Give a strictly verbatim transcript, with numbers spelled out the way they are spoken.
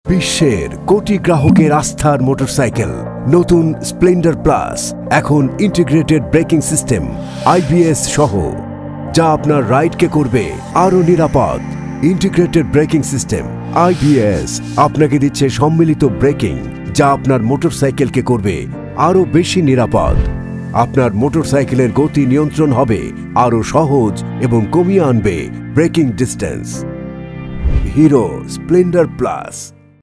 বিশ্বের কোটি গ্রাহকের আস্থার মোটরসাইকেল নতুন স্প্লেন্ডার প্লাস এখন ইন্টিগ্রেটেড ব্রেকিং সিস্টেম আইবিএস সহ, যা আপনার রাইডকে করবে আরও নিরাপদ। ইন্টিগ্রেটেড ব্রেকিং সিস্টেম আইবিএস আপনাকে দিচ্ছে সম্মিলিত ব্রেকিং, যা আপনার মোটরসাইকেলকে করবে আরও বেশি নিরাপদ। আপনার মোটরসাইকেলের গতি নিয়ন্ত্রণ হবে আরও সহজ এবং কমিয়ে আনবে braking distance. Hero Splendor plus.